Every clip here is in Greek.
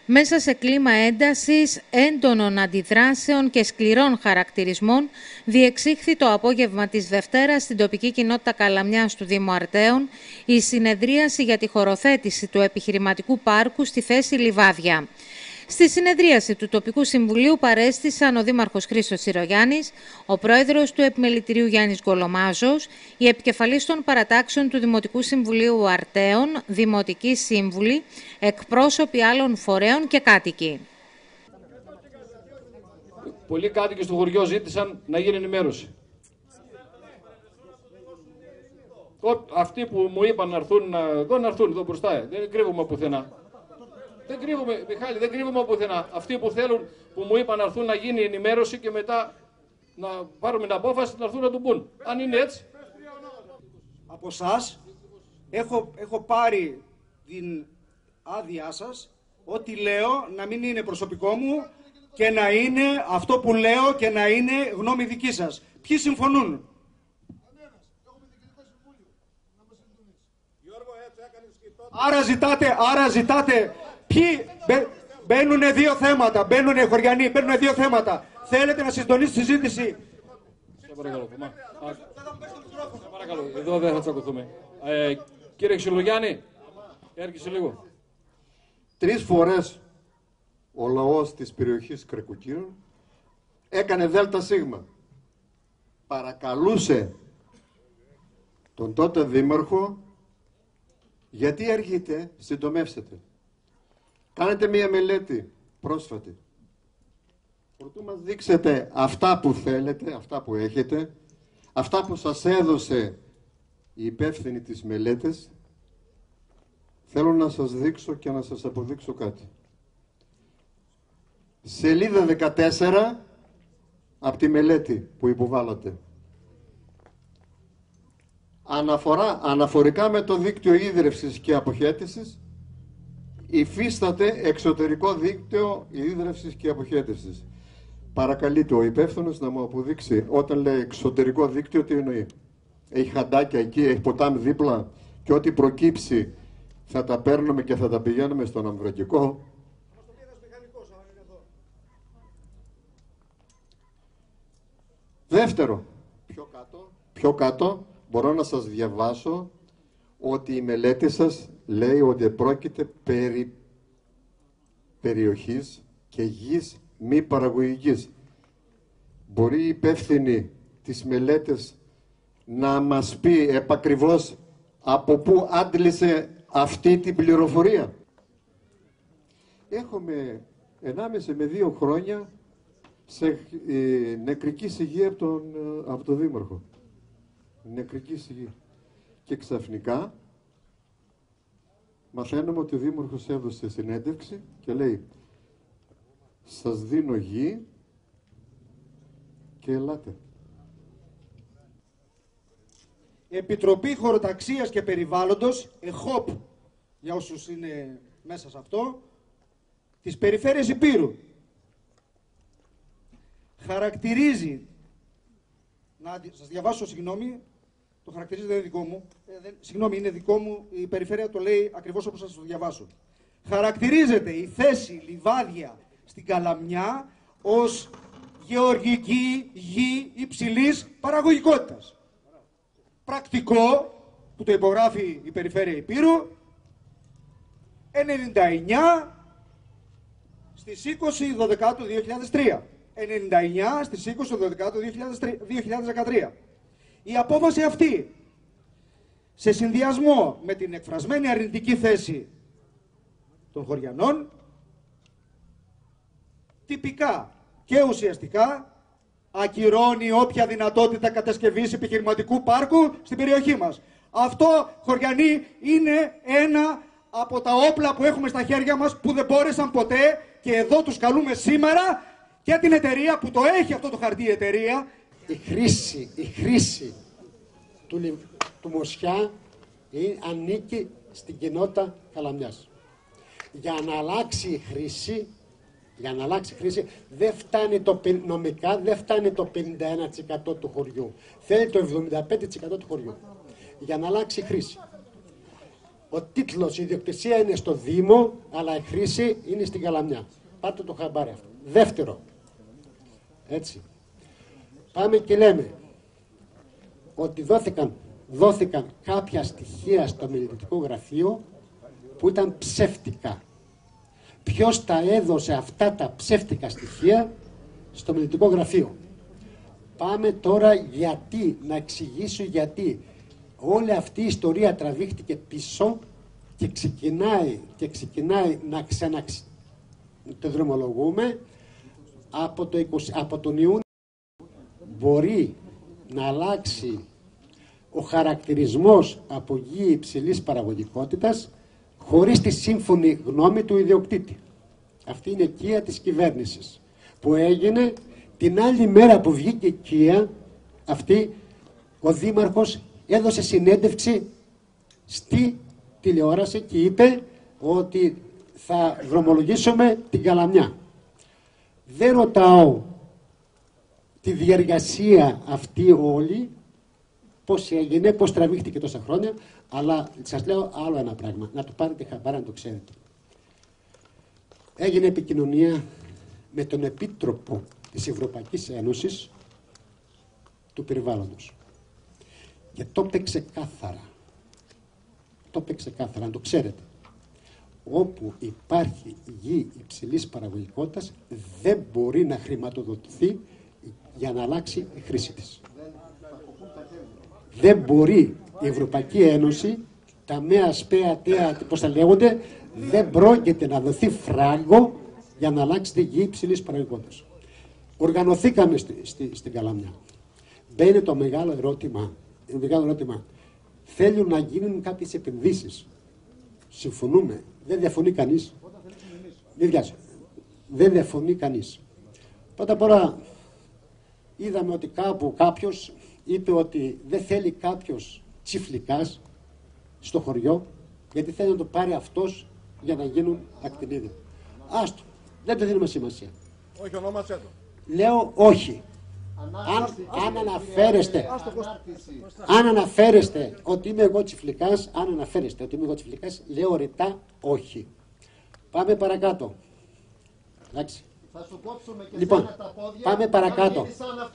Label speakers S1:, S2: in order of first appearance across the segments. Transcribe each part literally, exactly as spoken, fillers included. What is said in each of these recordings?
S1: Μέσα σε κλίμα έντασης, έντονων αντιδράσεων και σκληρών χαρακτηρισμών, διεξήχθη το απόγευμα της Δευτέρας στην τοπική κοινότητα Καλαμιάς του Δήμου Αρτέων η συνεδρίαση για τη χωροθέτηση του επιχειρηματικού πάρκου στη θέση Λιβάδια. Στη συνεδρίαση του Τοπικού Συμβουλίου παρέστησαν ο Δήμαρχος Χρήστος Τσιρογιάννης, ο Πρόεδρος του Επιμελητηρίου Γιάννης Γκολομάζος, η επικεφαλής των παρατάξεων του Δημοτικού Συμβουλίου Αρτέων, δημοτικοί σύμβουλοι, εκπρόσωποι άλλων φορέων και κάτοικοι.
S2: Πολλοί κάτοικοι στο χωριό ζήτησαν να γίνει ενημέρωση. Αυτοί που μου είπαν να έρθουν εδώ, να έρθουν εδώ μπροστά. Δεν κρύβουμε πουθενά. Δεν κρύβουμε, Μιχάλη, δεν κρύβουμε πουθενά. Αυτοί που θέλουν, που μου είπαν να έρθουν να γίνει ενημέρωση και μετά να πάρουμε την απόφαση να έρθουν να του πούν. Αν είναι έτσι.
S3: Από εσάς έχω, έχω πάρει την άδειά σας, ό,τι λέω να μην είναι προσωπικό μου και να είναι αυτό που λέω και να είναι γνώμη δική σας. Ποιοι συμφωνούν? Άρα ζητάτε, άρα ζητάτε, ποιοι μπαίνουν δύο θέματα, μπαίνουν οι χωριανοί, μπαίνουν δύο θέματα. Θέλετε να συντονίσετε τη συζήτηση?
S2: Σε παρακαλώ, σε παρακαλώ, εδώ δεν θα τσακωθούμε. Ε, κύριε Ξυλογιάννη, έρχεσαι λίγο.
S4: Τρεις φορές ο λαός της περιοχής Κρεκουκύρων έκανε δέλτα σίγμα. Παρακαλούσε τον τότε δήμαρχο, γιατί αργείτε, συντομεύσετε. Κάνετε μία μελέτη πρόσφατη. Προτού μας δείξετε αυτά που θέλετε, αυτά που έχετε, αυτά που σας έδωσε η υπεύθυνη της μελέτης, θέλω να σας δείξω και να σας αποδείξω κάτι. Σελίδα δεκατέσσερα από τη μελέτη που υποβάλλατε. Αναφορά, αναφορικά με το δίκτυο ίδρευσης και αποχέτευσης, υφίσταται εξωτερικό δίκτυο ίδρευσης και αποχέτευσης. Παρακαλείται ο υπεύθυνος να μου αποδείξει όταν λέει εξωτερικό δίκτυο τι εννοεί. Έχει χαντάκια εκεί, έχει ποτάμι δίπλα και ό,τι προκύψει θα τα παίρνουμε και θα τα πηγαίνουμε στον αμβρακικό. Δεύτερο, πιο κάτω, πιο κάτω μπορώ να σας διαβάσω ότι η μελέτη σας λέει ότι πρόκειται περί περιοχής και γης μη παραγωγικής. Μπορεί η υπεύθυνη της μελέτης να μας πει επακριβώς από πού άντλησε αυτή την πληροφορία? Έχουμε ενάμιση με δύο χρόνια σε ε, νεκρική σιγή από τον, από τον Δήμαρχο. Νεκρική σιγή. Και ξαφνικά μαθαίνουμε ότι ο Δήμαρχος έδωσε συνέντευξη και λέει σας δίνω γη και ελάτε.
S3: Επιτροπή Χωροταξίας και Περιβάλλοντος, ΕΧΟΠ, για όσους είναι μέσα σε αυτό, της Περιφέρειας Ηπείρου, χαρακτηρίζει, να σας διαβάσω, συγγνώμη, το χαρακτηρίζει, δεν είναι δικό μου, ε, δεν, συγγνώμη, είναι δικό μου, η Περιφέρεια το λέει ακριβώς όπως σας το διαβάσω. Χαρακτηρίζεται η θέση Λιβάδια στην Καλαμιά ως γεωργική γη υψηλής παραγωγικότητας. Πρακτικό, που το υπογράφει η Περιφέρεια Ηπείρου, ενενήντα εννιά στις είκοσι Δεκεμβρίου δύο χιλιάδες τρία. ενενήντα εννιά στις είκοσι Δεκεμβρίου δύο χιλιάδες δεκατρία. Η απόφαση αυτή, σε συνδυασμό με την εκφρασμένη αρνητική θέση των χωριανών, τυπικά και ουσιαστικά ακυρώνει όποια δυνατότητα κατασκευής επιχειρηματικού πάρκου στην περιοχή μας. Αυτό, χωριανοί, είναι ένα από τα όπλα που έχουμε στα χέρια μας που δεν μπόρεσαν ποτέ, και εδώ τους καλούμε σήμερα και την εταιρεία που το έχει αυτό το χαρτί, η εταιρεία.
S5: Η χρήση, η χρήση του, του Μοσιά ανήκει στην κοινότητα Καλαμιάς. Για να αλλάξει η χρήση, για να αλλάξει η χρήση δεν φτάνει το, νομικά δεν φτάνει το πενήντα ένα τοις εκατό του χωριού. Θέλει το εβδομήντα πέντε τοις εκατό του χωριού για να αλλάξει η χρήση. Ο τίτλος, η ιδιοκτησία είναι στο Δήμο, αλλά η χρήση είναι στην Καλαμιά. Πάρτε το χαμπάρι αυτό. Δεύτερο, έτσι, πάμε και λέμε ότι δόθηκαν, δόθηκαν κάποια στοιχεία στο μελετητικό γραφείο που ήταν ψεύτικα. Ποιος τα έδωσε αυτά τα ψεύτικα στοιχεία στο μελετητικό γραφείο? Πάμε τώρα γιατί, να εξηγήσω γιατί όλη αυτή η ιστορία τραβήχτηκε πίσω και ξεκινάει, και ξεκινάει να ξαναξ... το δρομολογούμε από, το είκοσι, από τον Ιούνιο. Μπορεί να αλλάξει ο χαρακτηρισμός από γη υψηλής παραγωγικότητας χωρίς τη σύμφωνη γνώμη του ιδιοκτήτη. Αυτή είναι η οικία της κυβέρνησης που έγινε την άλλη μέρα που βγήκε η οικία αυτή. Ο Δήμαρχος έδωσε συνέντευξη στη τηλεόραση και είπε ότι θα δρομολογήσουμε την Καλαμιά. Δεν ρωτάω τη διαργασία αυτή όλη, πώς έγινε, πώς τραβήχτηκε τόσα χρόνια, αλλά σας λέω άλλο ένα πράγμα, να το πάρετε χαμπάρι, να το ξέρετε. Έγινε επικοινωνία με τον Επίτροπο της Ευρωπαϊκής Ένωσης του Περιβάλλοντος και το είπε ξεκάθαρα, το είπε ξεκάθαρα, να το ξέρετε. Όπου υπάρχει γη υψηλής παραγωγικότητας δεν μπορεί να χρηματοδοτηθεί για να αλλάξει η χρήση της. Δεν μπορεί η Ευρωπαϊκή Ένωση, τα ΜΕΑ, ΣΠΕΑ, ΤΕΑ, πώς τα λέγονται, δεν πρόκειται να δοθεί φράγκο για να αλλάξει τη γη υψηλής παραγωγικότητας. Οργανωθήκαμε στη, στη, στην Καλαμιά. Μπαίνει το μεγάλο ερώτημα, το μεγάλο ερώτημα. Θέλουν να γίνουν κάποιες επενδύσεις. Συμφωνούμε. Δεν διαφωνεί κανείς. Μην βιάζει. Δεν διαφωνεί κανείς. Πρώτα απ' όλα είδαμε ότι κάπου κάποιος είπε ότι δεν θέλει κάποιος τσιφλικάς στο χωριό γιατί θέλει να το πάρει αυτός για να γίνουν ακτινίδια. Άστο. Δεν το δίνουμε σημασία.
S6: Όχι, ονόμασέ το.
S5: Λέω όχι. Αν, αν, αναφέρεστε, αν αναφέρεστε ότι είμαι εγώ τσιφλικάς, αν αναφέρεστε ότι είμαι εγώ τσιφλικάς, λέω ρητά όχι. Πάμε παρακάτω. Εντάξει.
S6: Θα σου κόψουμε και
S5: λοιπόν,
S6: τα πόδια,
S5: πάμε παρακάτω.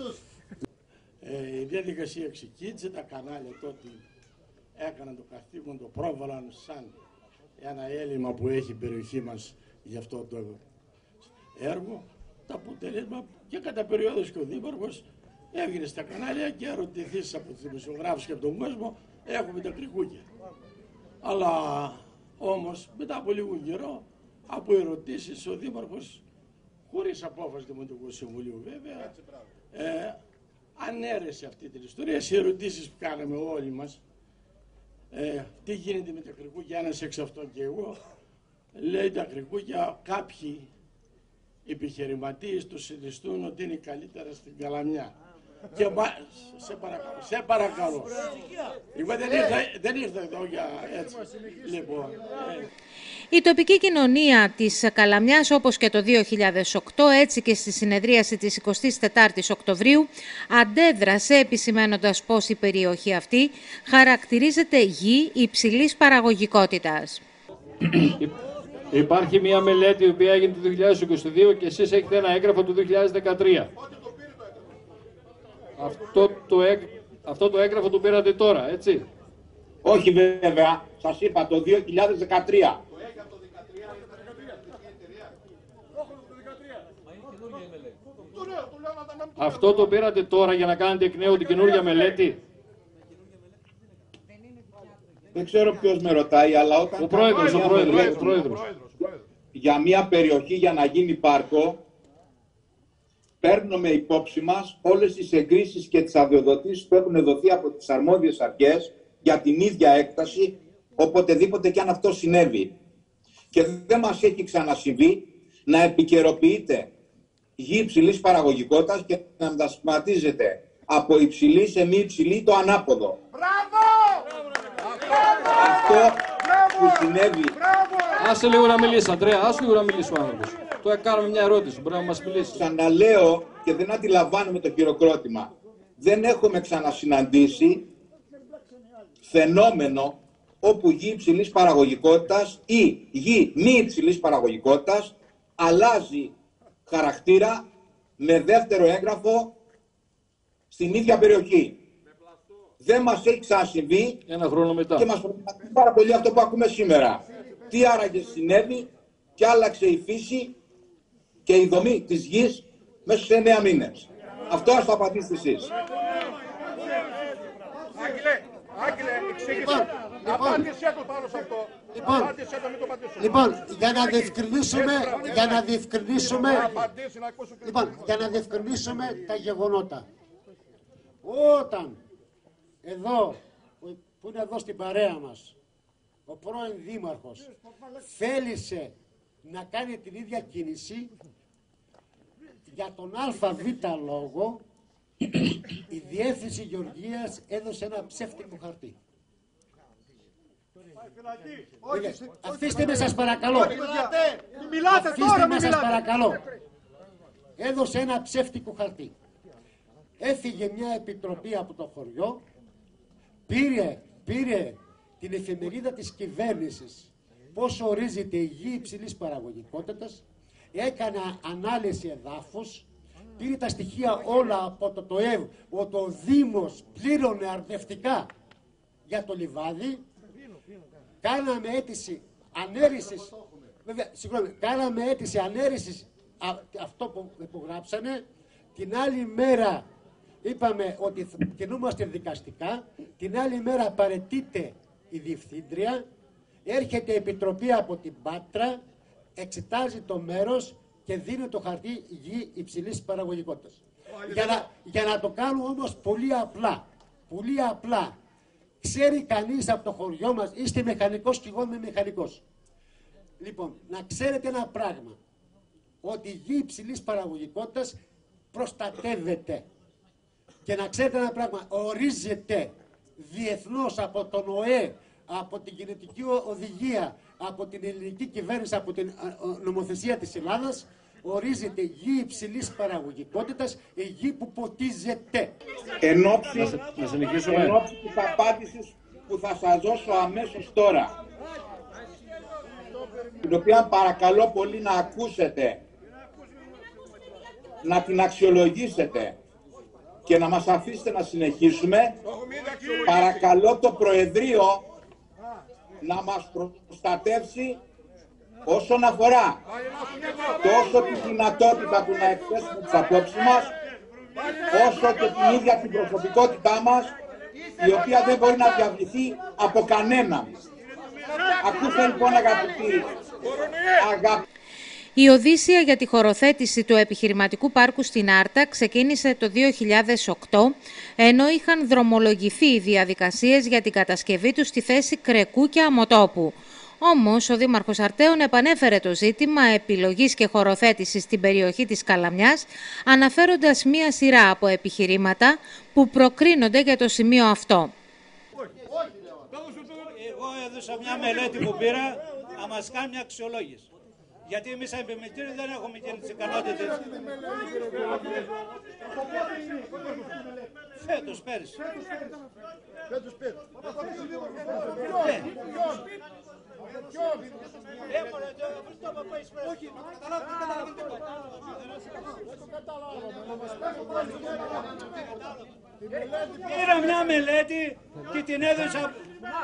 S7: Ε, η διαδικασία ξεκίνησε, τα κανάλια τότε έκαναν το καθήκον, το πρόβαλαν σαν ένα έλλειμμα που έχει η περιοχή μας για αυτό το έργο. Το αποτέλεσμα και κατά περίοδος και ο Δήμαρχος έβγαινε στα κανάλια και ερωτηθείς από τους δημοσιογράφους και από τον κόσμο, έχουμε τα κρικούκια. Αλλά όμως μετά από λίγο καιρό, από ερωτήσεις ο Δήμαρχος, χωρίς απόφαση του Δημοτικού Συμβουλίου βέβαια, ε, ανέρεσε αυτή την ιστορία σε ερωτήσεις που κάναμε όλοι μας. Ε, τι γίνεται με τα κρικούκια, ένας εξ αυτών και εγώ, λέει τα κρικούκια κάποιοι επιχειρηματίες του συνιστούν ότι είναι καλύτερα στην Καλαμιά. Και μα... σε παρακαλώ, σε παρακαλώ. Εγώ δεν ήρθα, δεν ήρθα εδώ για έτσι. Λοιπόν, ε...
S1: Η τοπική κοινωνία της Καλαμιάς, όπως και το δύο χιλιάδες οκτώ, έτσι και στη συνεδρίαση της εικοστής τετάρτης Οκτωβρίου, αντέδρασε επισημαίνοντας πως η περιοχή αυτή χαρακτηρίζεται γη υψηλής παραγωγικότητας.
S2: Υπάρχει μια μελέτη η οποία έγινε το δύο χιλιάδες είκοσι δύο και εσείς έχετε ένα έγγραφο του δύο χιλιάδες δεκατρία. Αυτό το, έγ... Αυτό το έγγραφο το πήρατε τώρα, έτσι?
S8: Όχι βέβαια, σας είπα το δύο χιλιάδες δεκατρία.
S2: Αυτό το πήρατε τώρα για να κάνετε εκ νέου την καινούργια μελέτη?
S8: Δεν ξέρω ποιος με ρωτάει, αλλά όταν...
S2: Ο πρόεδρος, ο πρόεδρος, ο πρόεδρος.
S8: Για μια περιοχή για να γίνει πάρκο, παίρνουμε υπόψη μας όλες τις εγκρίσεις και τις αδειοδοτήσεις που έχουν δοθεί από τις αρμόδιες αρχές για την ίδια έκταση, οποτεδήποτε και αν αυτό συνέβη. Και δεν μας έχει ξανασυμβεί να επικαιροποιείται γη υψηλής παραγωγικότητας και να μετασχηματίζεται από υψηλή σε μη υψηλή το ανάποδο.
S6: Μπράβο!
S8: Αυτό που συνέβη.
S2: Άσε λίγο να μιλήσει, Αντρέα, άσε λίγο να μιλήσει ο άνθρωπος. Τώρα κάνουμε μια ερώτηση, μπορεί να μας μιλήσει.
S8: Ξαναλέω και δεν αντιλαμβάνομαι το χειροκρότημα. Δεν έχουμε ξανασυναντήσει φαινόμενο όπου γη υψηλής παραγωγικότητας ή γη μη υψηλής παραγωγικότητας αλλάζει χαρακτήρα με δεύτερο έγγραφο στην ίδια περιοχή. Δεν μας έχει ξανασυμβεί
S2: ένα χρόνο μετά.
S8: Και μας προβληματίζει πάρα πολύ αυτό που ακούμε σήμερα. Τι άραγε συνέβη και άλλαξε η φύση και η δομή της γης μέσα σε εννέα μήνες. Αυτό ας το απαντήσετε εσείς.
S6: Άγγελε, Άγγελε, εξήγησε. Απάντησέ το πάνω σε αυτό.
S5: Λοιπόν, λοιπόν, για να διευκρινίσουμε, για να διευκρινίσουμε, λοιπόν, για να διευκρινίσουμε τα γεγονότα. Όταν εδώ, που είναι εδώ στην παρέα μας, ο πρώην δήμαρχος θέλησε να κάνει την ίδια κίνηση, για τον ΑΒ λόγο, η Διεύθυνση Γεωργίας έδωσε ένα ψεύτικο χαρτί. Αφήστε με σας παρακαλώ. Αφήστε με σας παρακαλώ. Έδωσε ένα ψεύτικο χαρτί. Έφυγε μια επιτροπή από το χωριό, πήρε, πήρε την εφημερίδα της κυβέρνησης, πώς ορίζεται η γη υψηλής παραγωγικότητας, έκανε ανάλυση εδάφους, πήρε τα στοιχεία όλα από το ΤΟΕΒ, ότι ο Δήμος πλήρωνε αρνευτικά για το λιβάδι, κάναμε αίτηση ανέρησης, βέβαια, συγγνώμη, κάναμε αίτηση ανέρησης α, αυτό που υπογράψανε, την άλλη μέρα είπαμε ότι κινούμαστε δικαστικά, την άλλη μέρα παραιτείται η διευθύντρια, έρχεται η επιτροπή από την Πάτρα, εξετάζει το μέρος και δίνει το χαρτί γη υψηλής παραγωγικότητας. Για να, για να το κάνουμε όμως πολύ απλά, πολύ απλά, ξέρει κανείς από το χωριό μας, είστε μηχανικός και εγώ είμαι μηχανικός. Λοιπόν, να ξέρετε ένα πράγμα, ότι η γη υψηλής παραγωγικότητας προστατεύεται. Και να ξέρετε ένα πράγμα, ορίζεται διεθνώς από τον ΟΕ, από την κοινωτική οδηγία, από την ελληνική κυβέρνηση, από την νομοθεσία της Ελλάδας, ορίζεται γη υψηλής παραγωγικότητας, η γη που ποτίζεται.
S8: Εν ώψη
S2: να συνεχίσουμε.
S8: Εν ώψη της απάντησης που θα σας δώσω αμέσως τώρα, την οποία παρακαλώ πολύ να ακούσετε, να την αξιολογήσετε και να μας αφήσετε να συνεχίσουμε, παρακαλώ το Προεδρείο να μας προστατεύσει όσον αφορά τόσο τη δυνατότητα του να εκθέσουμε τις απόψεις μας, όσο και την ίδια την προσωπικότητά μας, η οποία δεν μπορεί να διαβληθεί από κανέναν. Ακούστε λοιπόν αγαπητοί, αγαπητοί.
S1: Η οδύσσεια για τη χωροθέτηση του επιχειρηματικού πάρκου στην Άρτα ξεκίνησε το δύο χιλιάδες οκτώ, ενώ είχαν δρομολογηθεί οι διαδικασίες για την κατασκευή του στη θέση Κρεκούκια Αμοτόπου. Όμως, ο Δήμαρχος Αρτέων επανέφερε το ζήτημα επιλογής και χωροθέτησης στην περιοχή της Καλαμιάς, αναφέροντας μία σειρά από επιχειρήματα που προκρίνονται για το σημείο αυτό.
S9: Εγώ έδωσα μια μελέτη που πήρα να μας κάνει μια αξιολόγηση. Γιατί εμείς σαν επιμελητήριο δεν έχουμε και τις ικανότητες. Φέτος, πέρυσι.
S6: Φέτος, πέρυσι.
S9: Πήρα μια μελέτη και την έδωσα.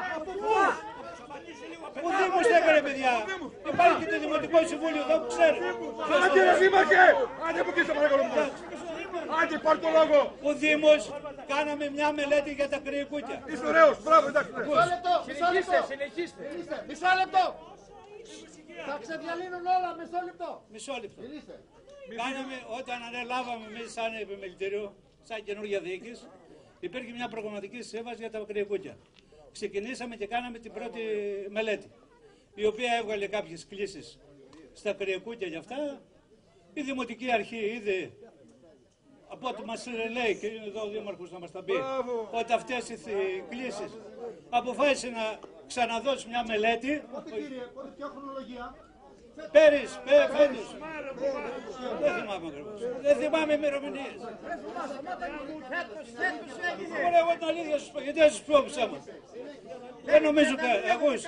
S9: Ο Δήμος τα έκανε, παιδιά. Υπάρχει και το Δημοτικό Συμβούλιο εδώ που ξέρει.
S6: Άντε ρε Δήμαρχε! Άντε που κλείστε παρακαλώ. Άντε πάρ' το λόγο.
S9: Ο Δήμος κάναμε μια μελέτη για τα κρυεκούκια.
S6: Είστε ωραίος, μπράβο, εντάξει.
S10: Μισό λεπτό, μισό λεπτό. Συνεχίστε. Μισό λεπτό. Θα ξεδιαλύνουν όλα, μισό λεπτό.
S9: Μισό λεπτό. Κάναμε, όταν ανέλαβαμε εμείς σαν επιμελητήριο, σαν καινούργια διοίκηση, υπήρχε μια προγραμματική σύμβαση για τα κρυεκούκια. Ξεκινήσαμε και κάναμε την πρώτη μελέτη, η οποία έβγαλε κάποιες κλήσεις στα κρυεκούκια για αυτά. Η Δημοτική Αρχή είδε, από ό,τι μας λέει, και είναι εδώ ο Δήμαρχος να μας τα πει, ότι αυτές οι κλήσεις αποφάσισε να ξαναδώσει μια μελέτη.
S10: Κύριε, ποια χρονολογία?
S9: Πέρυσι, φέτος. Δεν θυμάμαι ακριβώς. Δεν θυμάμαι ημερομηνίες. Ωραία, εγώ την αλήθεια σου πω, γιατί θα σας πω ψέματα. Δεν νομίζω κάτι, ακούς.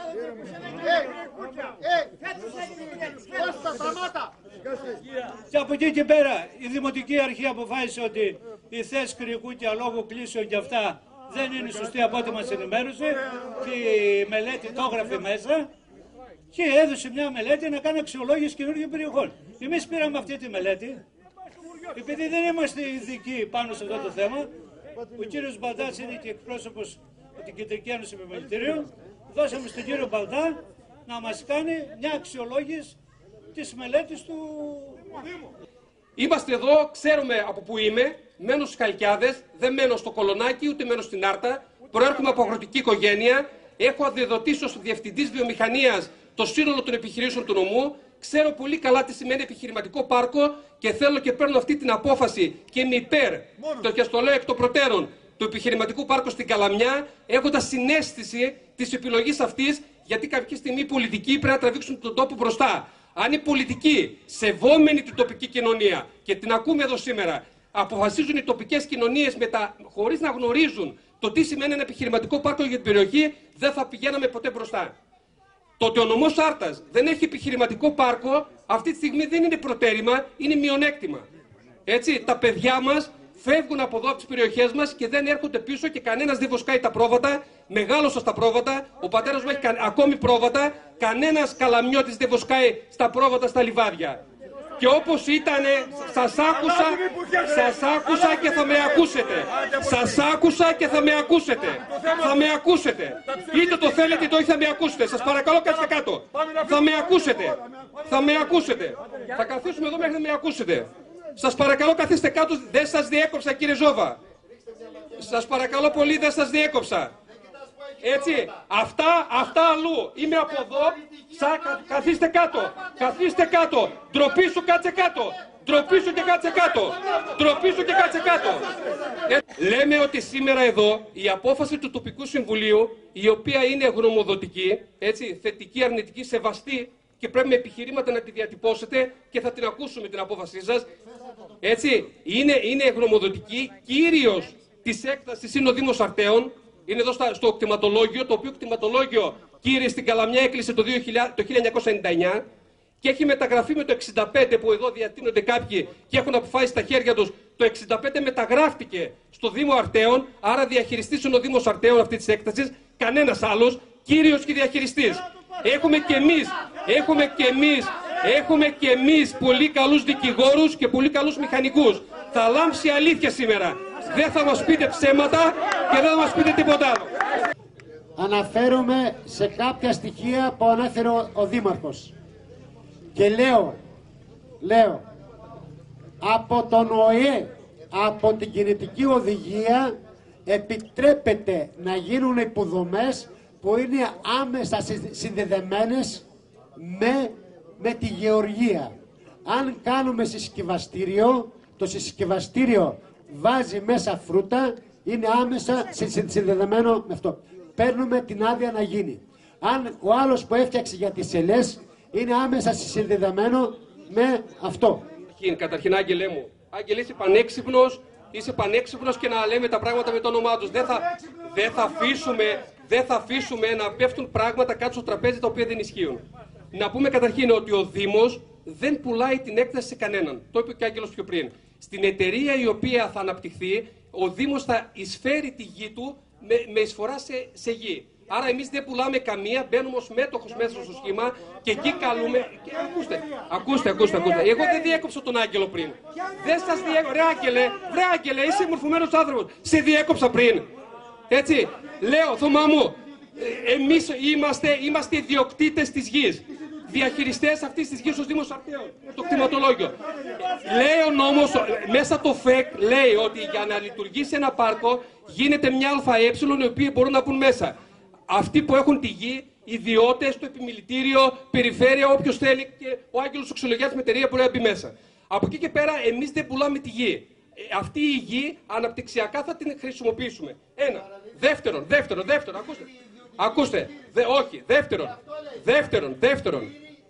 S9: Και από εκεί και πέρα η Δημοτική Αρχή αποφάσισε ότι η θέση Κρυκούκια λόγω κλήσεων και αυτά δεν είναι σωστή από ό,τι μας ενημέρωσε και η μελέτη το έγραφε μέσα και έδωσε μια μελέτη να κάνει αξιολόγηση καινούργιων περιοχών. Εμείς πήραμε αυτή τη μελέτη, επειδή δεν είμαστε ειδικοί πάνω σε αυτό το θέμα, ο κύριος Μπαλτάς είναι και εκπρόσωπος από την Κεντρική Ένωση Επιμελητήριων, δώσαμε στον κύριο Μπαλτά να μας κάνει μια αξιολόγηση της μελέτης του Δήμου.
S11: Είμαστε εδώ, ξέρουμε από πού είμαι, μένω στους Χαλκιάδες, δεν μένω στο Κολονάκι, ούτε μένω στην Άρτα, προέρχομαι από αγροτική οικογένεια, έχω αδειοδοτήσει ως διευθυντής βιομηχανίας το σύνολο των επιχειρήσεων του νομού, ξέρω πολύ καλά τι σημαίνει επιχειρηματικό πάρκο και θέλω και παίρνω αυτή την απόφαση και είμαι υπέρ, το και στο λέω εκ των προτέρων, του επιχειρηματικού πάρκου στην Καλαμιά, έχοντας συναίσθηση της επιλογής αυτής, γιατί κάποια στιγμή οι πολιτικοί πρέπει να τραβήξουν τον τόπο μπροστά. Αν οι πολιτικοί, σεβόμενοι την τοπική κοινωνία, και την ακούμε εδώ σήμερα, αποφασίζουν οι τοπικές κοινωνίες τα... χωρίς να γνωρίζουν το τι σημαίνει ένα επιχειρηματικό πάρκο για την περιοχή, δεν θα πηγαίναμε ποτέ μπροστά. Το ότι ο νομός Άρτας δεν έχει επιχειρηματικό πάρκο, αυτή τη στιγμή δεν είναι προτέρημα, είναι μειονέκτημα. Έτσι, τα παιδιά μας φεύγουν από εδώ από τις περιοχές μας και δεν έρχονται πίσω και κανένας δεν βοσκάει τα πρόβατα. Μεγάλωσα στα πρόβατα, ο πατέρας μου έχει κα... ακόμη πρόβατα, κανένας καλαμιώτης δεν βοσκάει στα πρόβατα στα λιβάδια. Και όπως ήτανε, σας άκουσα, σας άκουσα και θα με ακούσετε. Σας άκουσα και θα με ακούσετε. Θα με ακούσετε. Είτε το θέλετε είτε όχι θα με ακούσετε. Σας παρακαλώ κάτσετε κάτω. Θα με ακούσετε. Θα με ακούσετε. Θα καθίσουμε εδώ μέχρι να με ακούσετε. Σας παρακαλώ καθίστε κάτω. Δεν σας διέκοψα κύριε Ζόβα. Σας παρακαλώ πολύ δεν σας διέκοψα. Έτσι, αυτά, αυτά αλλού. Είμαι από εδώ. Σα, κα, καθίστε κάτω. Καθίστε κάτω. Ντροπή σου κάτσε κάτω. Ντροπή σου και κάτσε κάτω. Ντροπή σου και κάτσε κάτω. Ε, λέμε ότι σήμερα εδώ η απόφαση του τοπικού συμβουλίου, η οποία είναι γνωμοδοτική, έτσι, θετική, αρνητική, σεβαστή και πρέπει με επιχειρήματα να τη διατυπώσετε και θα την ακούσουμε την απόφασή σας. Έτσι, είναι, είναι γνωμοδοτική. Κύριος της έκτασης είναι ο Δήμος Αρτέων. Είναι εδώ στο κτηματολόγιο, το οποίο κτηματολόγιο, κύριε, στην Καλαμιά έκλεισε το χίλια εννιακόσια ενενήντα εννιά και έχει μεταγραφεί με το εξήντα πέντε που εδώ διατείνονται κάποιοι και έχουν αποφάσει στα χέρια τους. Το εξήντα πέντε μεταγράφτηκε στο Δήμο Αρτέων, άρα διαχειριστής είναι ο Δήμος Αρτέων αυτή της έκτασης, κανένας άλλος, κύριος και διαχειριστής. Έχουμε και εμείς, έχουμε και εμείς, έχουμε και εμείς πολύ καλούς δικηγόρους και πολύ καλούς μηχανικούς. Θα λάμψει η αλήθεια σήμερα. Δεν θα μας πείτε ψέματα και δεν θα μας πείτε τίποτα άλλο.
S5: Αναφέρομαι σε κάποια στοιχεία που ανέφερε ο, ο Δήμαρχος. Και λέω, λέω, από τον ΟΗΕ, από την κινητική οδηγία, επιτρέπεται να γίνουν υποδομές που είναι άμεσα συνδεδεμένες με, με τη γεωργία. Αν κάνουμε συσκευαστήριο, το συσκευαστήριο βάζει μέσα φρούτα, είναι άμεσα συνδεδεμένο με αυτό. Παίρνουμε την άδεια να γίνει. Αν ο άλλος που έφτιαξε για τις ελιές είναι άμεσα συνδεδεμένο με αυτό.
S11: Καταρχήν, Άγγελέ μου, Άγγελε, είσαι πανέξυπνος, είσαι πανέξυπνος και να λέμε τα πράγματα με το όνομά τους. Δεν θα, δεν θα αφήσουμε, δεν θα αφήσουμε να πέφτουν πράγματα κάτω στο τραπέζι τα οποία δεν ισχύουν. Να πούμε καταρχήν ότι ο Δήμος δεν πουλάει την έκταση σε κανέναν. Το είπε και ο Άγγελος πιο πριν. Στην εταιρεία η οποία θα αναπτυχθεί, ο Δήμος θα εισφέρει τη γη του με, με εισφορά σε, σε γη. Άρα εμείς δεν πουλάμε καμία, μπαίνουμε ως μέτοχος μέσα στο σχήμα και εκεί καλούμε... Και, ακούστε, ακούστε, ακούστε, ακούστε. Εγώ δεν διέκοψα τον Άγγελο πριν. Δεν σας διέκοψα. Ρε Άγγελε, ρε Άγγελε, είσαι μορφωμένος άνθρωπος. Σε διέκοψα πριν. Έτσι, λέω, Θωμά μου, εμείς είμαστε, είμαστε ιδιοκτήτες της γης. Διαχειριστές αυτής της γης ως Δήμος Αρτέων, το κτηματολόγιο. Λέει ο νόμος, μέσα το ΦΕΚ λέει ότι για να λειτουργήσει ένα πάρκο γίνεται μια ΑΕ οι οποίοι μπορούν να μπουν μέσα. Αυτοί που έχουν τη γη, ιδιώτες, το επιμελητήριο, περιφέρεια, όποιος θέλει και ο Άγγελος Οξολογιάτης με εταιρεία μπορεί να μπει μέσα. Από εκεί και πέρα εμείς δεν πουλάμε τη γη. Αυτή η γη αναπτυξιακά θα την χρησιμοποιήσουμε. Ένα. Δεύτερον, δεύτερον, δεύτερον, ακούστε. Ακούστε, δε, όχι, δεύτερον, δεύτερον, δεύτερον,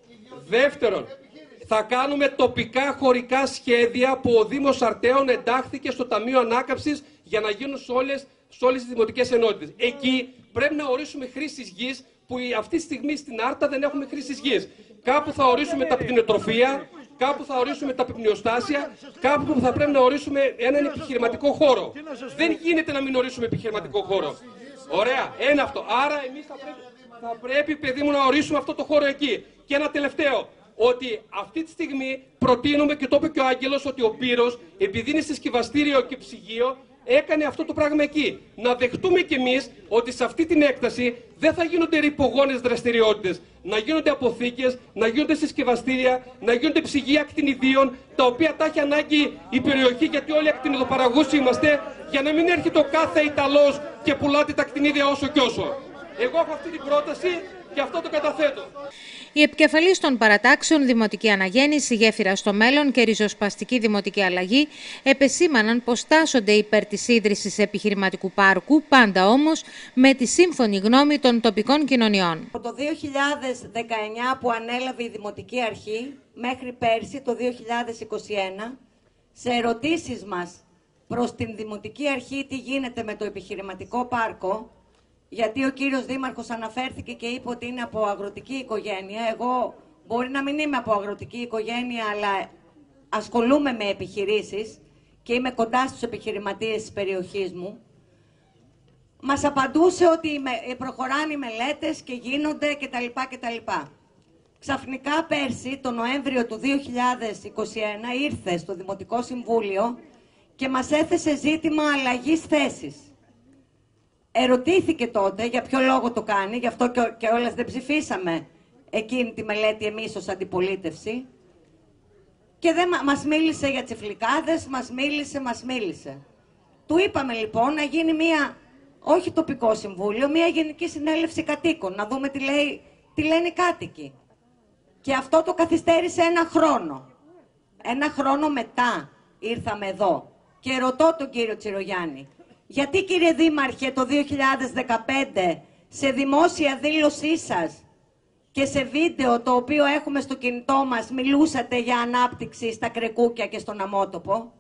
S11: Δεύτερον, θα κάνουμε τοπικά χωρικά σχέδια που ο Δήμος Αρτέων εντάχθηκε στο Ταμείο Ανάκαμψης για να γίνουν σε όλες, σε όλες τις δημοτικές ενότητες. Εκεί πρέπει να ορίσουμε χρήσης γης που αυτή τη στιγμή στην Άρτα δεν έχουμε χρήσης γης. Κάπου θα ορίσουμε τα κτηνοτροφία, κάπου θα ορίσουμε τα πυπνιοστάσια, κάπου που θα πρέπει να ορίσουμε έναν επιχειρηματικό χώρο. Δεν γίνεται να μην ορίσουμε επιχειρηματικό χώρο. Ωραία, ένα αυτό. Άρα εμείς θα πρέπει, θα πρέπει, παιδί μου, να ορίσουμε αυτό το χώρο εκεί. Και ένα τελευταίο, ότι αυτή τη στιγμή προτείνουμε, και το είπε και ο Άγγελος, ότι ο Πύρος, επειδή είναι συσκευαστήριο και ψυγείο, έκανε αυτό το πράγμα εκεί. Να δεχτούμε κι εμείς ότι σε αυτή την έκταση δεν θα γίνονται ρυπογόνες δραστηριότητες. Να γίνονται αποθήκες, να γίνονται συσκευαστήρια, να γίνονται ψυγεία κτηνιδίων, τα οποία τα έχει ανάγκη η περιοχή, γιατί όλοι ακτινιδοπαραγωγοί είμαστε, για να μην έρχεται ο κάθε Ιταλός και πουλάτε τα κτηνίδια όσο κι όσο. Εγώ έχω αυτή την πρόταση και αυτό το καταθέτω.
S1: Οι επικεφαλείς των παρατάξεων Δημοτική Αναγέννηση, Γέφυρα στο Μέλλον και Ριζοσπαστική Δημοτική Αλλαγή επεσήμαναν πως τάσσονται υπέρ της ίδρυσης επιχειρηματικού πάρκου, πάντα όμως με τη σύμφωνη γνώμη των τοπικών κοινωνιών.
S12: Από το δύο χιλιάδες δεκαεννιά που ανέλαβε η Δημοτική Αρχή μέχρι πέρσι το δύο χιλιάδες είκοσι ένα, σε ερωτήσεις μας προς την Δημοτική Αρχή τι γίνεται με το επιχειρηματικό πάρκο, γιατί ο κύριος Δήμαρχος αναφέρθηκε και είπε ότι είναι από αγροτική οικογένεια. Εγώ μπορεί να μην είμαι από αγροτική οικογένεια, αλλά ασχολούμαι με επιχειρήσεις και είμαι κοντά στους επιχειρηματίες της περιοχής μου. Μας απαντούσε ότι προχωράνε οι μελέτες και γίνονται κτλ. κτλ. Ξαφνικά πέρσι, το Νοέμβριο του δύο χιλιάδες είκοσι ένα, ήρθε στο Δημοτικό Συμβούλιο και μας έθεσε ζήτημα αλλαγής θέσης. Ερωτήθηκε τότε για ποιο λόγο το κάνει, γι' αυτό και, και όλες δεν ψηφίσαμε εκείνη τη μελέτη εμείς ως αντιπολίτευση. Και δεν μας μίλησε για τσιφλικάδες, μας μίλησε, μας μίλησε. Του είπαμε λοιπόν να γίνει μία, όχι τοπικό συμβούλιο, μία γενική συνέλευση κατοίκων, να δούμε τι, λέει, τι λένε οι κάτοικοι. Και αυτό το καθυστέρησε ένα χρόνο. Ένα χρόνο μετά ήρθαμε εδώ και ρωτώ τον κύριο Τσιρογιάννη, γιατί κύριε Δήμαρχε το δύο χιλιάδες δεκαπέντε σε δημόσια δήλωσή σας και σε βίντεο το οποίο έχουμε στο κινητό μας μιλούσατε για ανάπτυξη στα Κρεκούκια και στον Αμότοπο?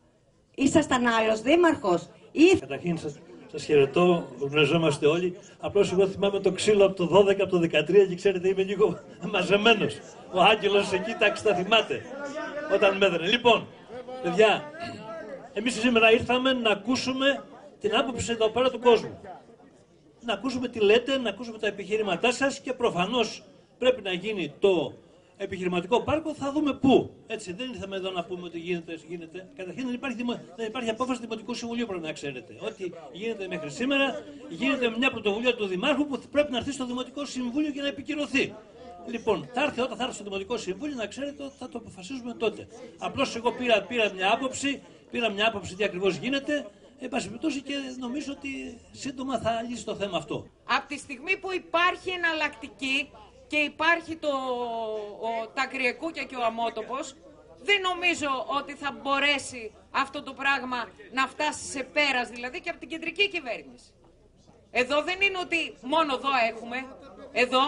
S12: Ήσασταν άλλος δήμαρχος? Ή...
S13: Καταρχήν σας, σας χαιρετώ, γνωριζόμαστε όλοι. Απλώς εγώ θυμάμαι το ξύλο από το δώδεκα, από το δεκατρία και ξέρετε είμαι λίγο μαζεμένος. Ο Άγγελος εκεί τάξη τα θυμάται όταν με έδρανε. Λοιπόν, παιδιά, εμείς σήμερα ήρθαμε να ακούσουμε την άποψη εδώ πέρα του κόσμου. Να ακούσουμε τι λέτε, να ακούσουμε τα επιχειρήματά σας και προφανώς πρέπει να γίνει το επιχειρηματικό πάρκο, θα δούμε πού. Έτσι, δεν ήρθαμε εδώ να πούμε ότι γίνεται, γίνεται. Καταρχήν δεν υπάρχει, δεν υπάρχει απόφαση Δημοτικού Συμβουλίου, πρέπει να ξέρετε. Ό,τι γίνεται μέχρι σήμερα γίνεται μια πρωτοβουλία του Δημάρχου που πρέπει να έρθει στο Δημοτικό Συμβούλιο και να επικυρωθεί. Λοιπόν, θα έρθει όταν θα έρθει στο Δημοτικό Συμβούλιο, να ξέρετε ότι θα το αποφασίζουμε τότε. Απλώς εγώ πήρα, πήρα μια άποψη, πήρα μια άποψη τι ακριβώς γίνεται. Εν πάση περιπτώσει, και νομίζω ότι σύντομα θα λύσει το θέμα αυτό.
S14: Από τη στιγμή που υπάρχει εναλλακτική και υπάρχει το, ο, τα Κρυεκούκια και ο Αμότοπος, δεν νομίζω ότι θα μπορέσει αυτό το πράγμα να φτάσει σε πέρας, δηλαδή και από την κεντρική κυβέρνηση. Εδώ δεν είναι ότι μόνο εδώ έχουμε, εδώ,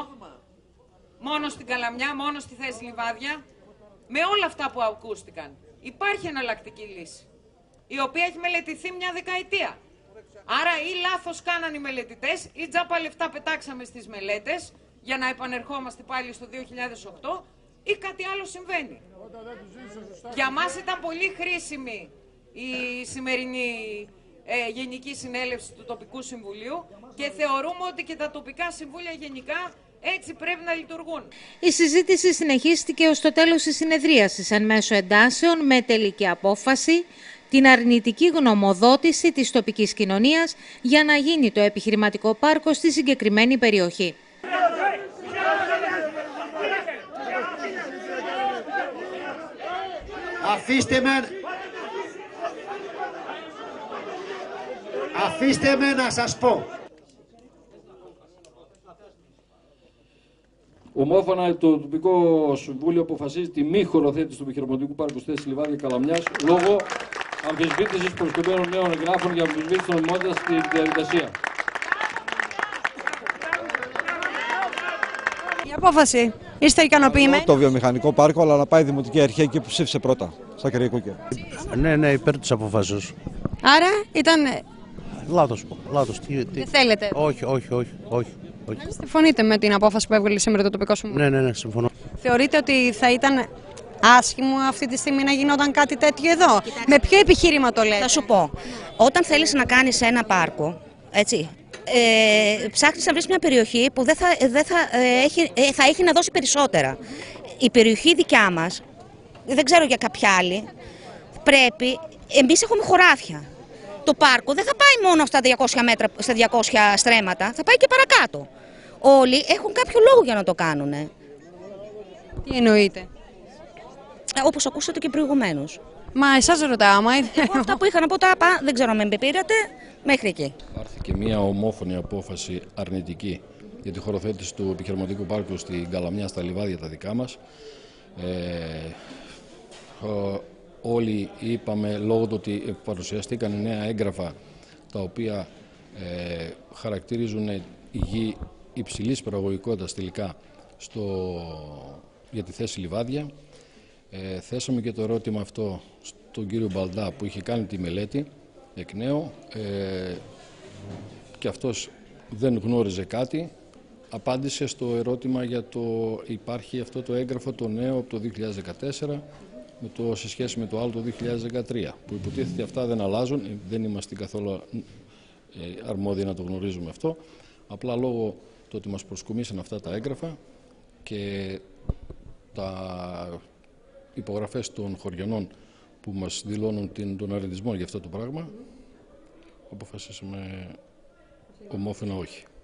S14: μόνο στην Καλαμιά, μόνο στη Θέση Λιβάδια, με όλα αυτά που ακούστηκαν. Υπάρχει εναλλακτική λύση, η οποία έχει μελετηθεί μια δεκαετία. Άρα ή λάθος κάναν οι μελετητές ή τζάπα λεφτά πετάξαμε στις μελέτες για να επανερχόμαστε πάλι στο δύο χιλιάδες οκτώ ή κάτι άλλο συμβαίνει. Για μας ήταν πολύ χρήσιμη η σημερινή ε, Γενική Συνέλευση του Τοπικού Συμβουλίου και θεωρούμε ότι και τα τοπικά συμβούλια γενικά έτσι πρέπει να λειτουργούν.
S1: Η συζήτηση συνεχίστηκε ως το τέλος της συνεδρίασης εν μέσω εντάσεων με τελική απόφαση την αρνητική γνωμοδότηση της τοπικής κοινωνίας για να γίνει το επιχειρηματικό πάρκο στη συγκεκριμένη περιοχή.
S5: Αφήστε με, αφήστε με να σας πω.
S2: Ομόφωνα το τοπικό συμβούλιο αποφασίζει τη μη χωροθέτηση του επιχειρηματικού πάρκου στη Θέση Λιβάδια Καλαμιάς λόγω αμφισβήτησης προσκοπημένων νέων εγγράφων για αμφισβήτηση των νομιμότητας στη διαδικασία.
S15: Η απόφαση Είστε ικανοποιημένοι?
S16: Το βιομηχανικό πάρκο, αλλά να πάει η Δημοτική Αρχή εκεί που ψήφισε πρώτα, στα Κυριακούκια.
S17: Ναι, ναι, υπέρ της αποφάσεως.
S15: Άρα ήταν...
S17: Λάθος, λάθος. Τι, τι...
S15: Δεν θέλετε?
S17: Όχι, όχι, όχι, όχι. όχι.
S15: Συμφωνείτε με την απόφαση που έβγαλε σήμερα το τοπικό συμβούλιο?
S17: Ναι, ναι, ναι, συμφωνώ.
S15: Θεωρείτε ότι θα ήταν άσχημο αυτή τη στιγμή να γινόταν κάτι τέτοιο εδώ? Κοιτάξτε. Με ποιο επιχείρημα το λέτε?
S18: Θα σου πω. Όταν θέλεις να κάνεις ένα πάρκο, έτσι, ε, ψάχνεις να βρεις μια περιοχή που δεν θα, δεν θα, ε, έχει, ε, θα έχει να δώσει περισσότερα. Η περιοχή δικιά μας, δεν ξέρω για κάποια άλλη, πρέπει, εμείς έχουμε χωράφια. Το πάρκο δεν θα πάει μόνο στα διακόσια μέτρα, στα διακόσια στρέμματα, θα πάει και παρακάτω. Όλοι έχουν κάποιο λόγο για να το κάνουν.
S15: Τι εννοείτε?
S18: Ε, όπως ακούσατε και προηγουμένως.
S15: Μα εσάς ρωτάω, άμα είναι...
S18: Αυτά που είχα να πω τα είπα, δεν ξέρω αν με πήρατε, μέχρι εκεί.
S2: Πάρθηκε μια ομόφωνη απόφαση αρνητική για τη χωροθέτηση του επιχειρηματικού πάρκου στην Καλαμιά, στα λιβάδια τα δικά μας. Ε, ο, όλοι είπαμε, λόγω του ότι παρουσιαστήκαν νέα έγγραφα τα οποία ε, χαρακτηρίζουν γη υψηλής παραγωγικότητας τελικά στο, για τη θέση λιβάδια. Ε, θέσαμε και το ερώτημα αυτό στον κύριο Μπαλντά που είχε κάνει τη μελέτη εκ νέου ε, και αυτός δεν γνώριζε κάτι. Απάντησε στο ερώτημα για το υπάρχει αυτό το έγγραφο το νέο από το δύο χιλιάδες δεκατέσσερα με το, σε σχέση με το άλλο το δύο χιλιάδες δεκατρία που υποτίθεται αυτά δεν αλλάζουν, δεν είμαστε καθόλου ε, αρμόδιοι να το γνωρίζουμε αυτό, απλά λόγω το ότι μας προσκομίσαν αυτά τα έγγραφα και τα υπογραφές των χωριανών που μας δηλώνουν την, τον αρνητισμό για αυτό το πράγμα, αποφασίσαμε ομόφωνα όχι.